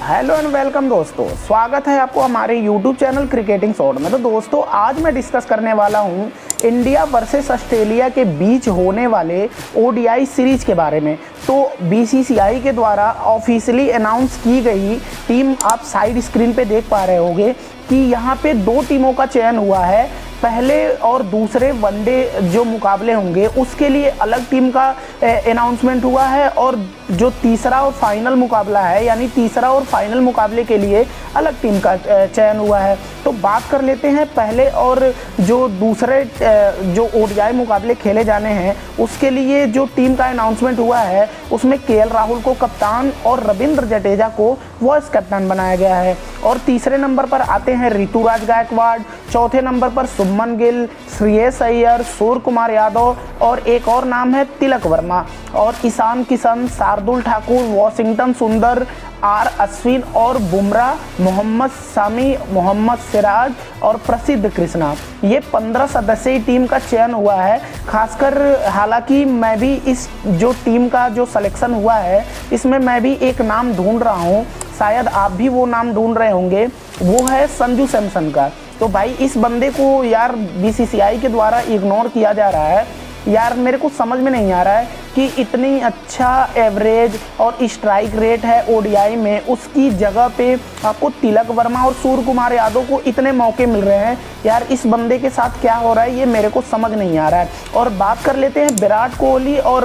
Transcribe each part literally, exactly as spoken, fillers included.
Hello and welcome दोस्तों, स्वागत है आपको हमारे यूट्यूब चैनल क्रिकेटिंग शॉट में। तो दोस्तों आज मैं डिस्कस करने वाला हूं इंडिया वर्सेस ऑस्ट्रेलिया के बीच होने वाले ओडीआई सीरीज के बारे में। तो बीसीसीआई के द्वारा ऑफिशियली अनाउंस की गई टीम आप साइड स्क्रीन पे देख पा रहे होंगे कि यहाँ पे दो टीमों का चयन हुआ है। पहले और दूसरे वनडे जो मुकाबले होंगे उसके लिए अलग टीम का अनाउंसमेंट हुआ है, और जो तीसरा और फाइनल मुकाबला है यानी तीसरा और फाइनल मुकाबले के लिए अलग टीम का चयन हुआ है। तो बात कर लेते हैं पहले और जो दूसरे जो ओडीआई मुकाबले खेले जाने हैं उसके लिए जो टीम का अनाउंसमेंट हुआ है उसमें केएल राहुल को कप्तान और रविंद्र जडेजा को वाइस कैप्टन बनाया गया है। और तीसरे नंबर पर आते हैं ऋतुराज गायकवाड़, चौथे नंबर पर सुमन गिल, श्रेयस अय्यर, सूर्य कुमार यादव और एक और नाम है तिलक वर्मा, और ईशान किशन, शार्दुल ठाकुर, वॉशिंगटन सुंदर, आर अश्विन और बुमराह, मोहम्मद शामी, मोहम्मद सिराज और प्रसिद्ध कृष्णा। ये पंद्रह सदस्यीय टीम का चयन हुआ है। खासकर हालांकि मैं भी इस जो टीम का जो सिलेक्शन हुआ है इसमें मैं भी एक नाम ढूंढ रहा हूँ, शायद आप भी वो नाम ढूंढ रहे होंगे, वो है संजू सैमसन का। तो भाई इस बंदे को यार बीसीसीआई के द्वारा इग्नोर किया जा रहा है। यार मेरे को समझ में नहीं आ रहा है कि इतनी अच्छा एवरेज और स्ट्राइक रेट है ओडीआई में, उसकी जगह पे आपको तिलक वर्मा और सूर्य कुमार यादव को इतने मौके मिल रहे हैं। यार इस बंदे के साथ क्या हो रहा है ये मेरे को समझ नहीं आ रहा है। और बात कर लेते हैं विराट कोहली और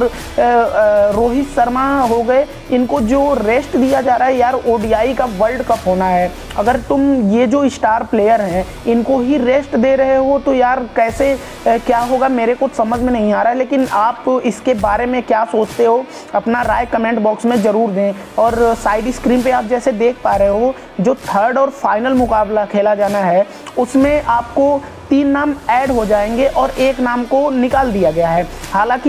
रोहित शर्मा हो गए, इनको जो रेस्ट दिया जा रहा है, यार ओडीआई का वर्ल्ड कप होना है, अगर तुम ये जो स्टार प्लेयर हैं इनको ही रेस्ट दे रहे हो तो यार कैसे क्या होगा मेरे को समझ में नहीं आ रहा है। लेकिन आप इसके बारे में क्या सोचते हो अपना राय कमेंट बॉक्स में ज़रूर दें। और साइड स्क्रीन पे आप जैसे देख पा रहे हो जो थर्ड और फाइनल मुकाबला खेला जाना है उसमें आपको तीन नाम ऐड हो जाएंगे और एक नाम को निकाल दिया गया है। हालांकि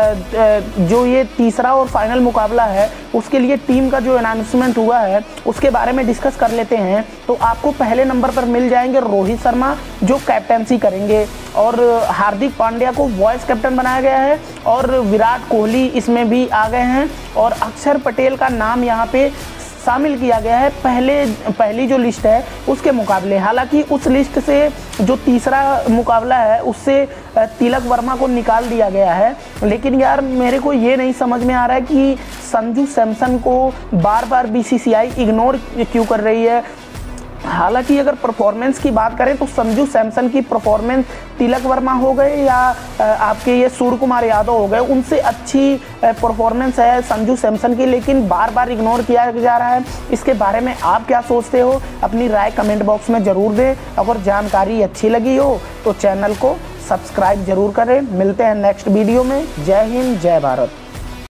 जो ये तीसरा और फाइनल मुकाबला है उसके लिए टीम का जो अनाउंसमेंट हुआ है उसके बारे में डिस्कस कर लेते हैं। तो आपको पहले नंबर पर मिल जाएंगे रोहित शर्मा जो कैप्टनसी करेंगे, और हार्दिक पांड्या को वाइस कैप्टन बनाया गया है, और विराट कोहली इसमें भी आ गए हैं, और अक्षर पटेल का नाम यहाँ पे शामिल किया गया है पहले पहली जो लिस्ट है उसके मुकाबले। हालांकि उस लिस्ट से जो तीसरा मुकाबला है उससे तिलक वर्मा को निकाल दिया गया है। लेकिन यार मेरे को ये नहीं समझ में आ रहा है कि संजू सैमसन को बार बार बीसीसीआई इग्नोर क्यों कर रही है। हालांकि अगर परफॉर्मेंस की बात करें तो संजू सैमसन की परफॉर्मेंस तिलक वर्मा हो गए या आपके ये सूर्य कुमार यादव हो गए, उनसे अच्छी परफॉर्मेंस है संजू सैमसन की, लेकिन बार बार इग्नोर किया जा रहा है। इसके बारे में आप क्या सोचते हो अपनी राय कमेंट बॉक्स में ज़रूर दें। अगर जानकारी अच्छी लगी हो तो चैनल को सब्सक्राइब जरूर करें। मिलते हैं नेक्स्ट वीडियो में। जय हिंद, जय भारत।